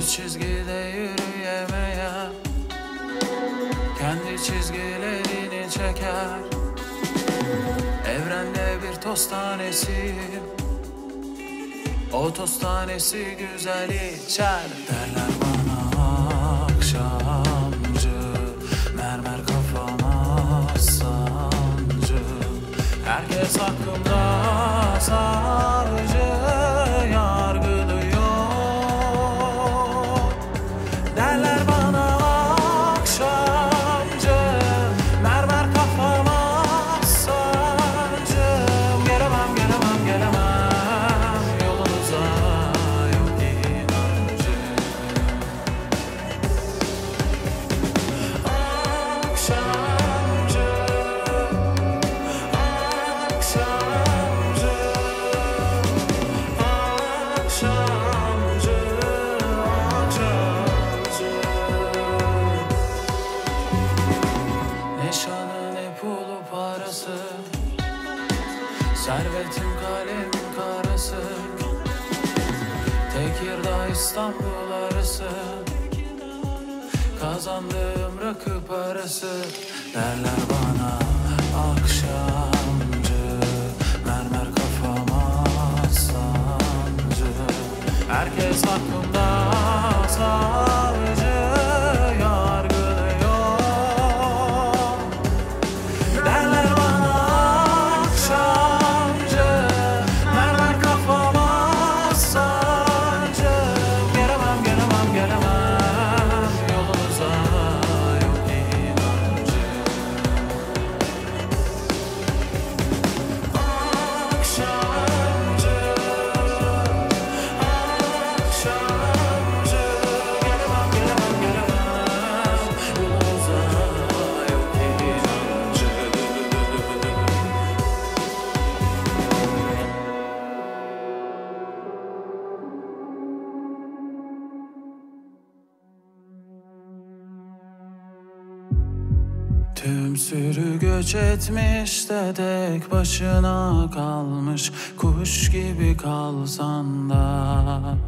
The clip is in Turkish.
çizgide yürüyemeyen kendi çizgilerini çeker. Evrende bir toz tanesiyim, o toz tanesi güzel içer. Derler bana akşamcı, mermer kafama sancı. Herkes hakkımda savcı, yargılıyor. Derler bana akşamcı, mermer kafama sancı. Gelemem, gelemem, gelemem yolunuza, yok inancı. Akşamcı, akşamcı, akşamcı, akşamcı. Ne şanı ne pulu parası, servetim kalemin karası. Tekirdağ İstanbul arası, kazandığım rakı parası. Derler bana akşamcı, mermer kafama sancı. Herkes hakkımda savcı, yargılıyor. Derler bana akşamcı, mermer kafama sancı. Gelemem, gelemem, gelemem yolunuza, yok inancı. Akşamcı, akşamcı. Gelemem, gelemem, gelemem yolunuza, yok inancı. Tüm sürü göç etmiş de tek başına kalmış, kuş gibi kalsan da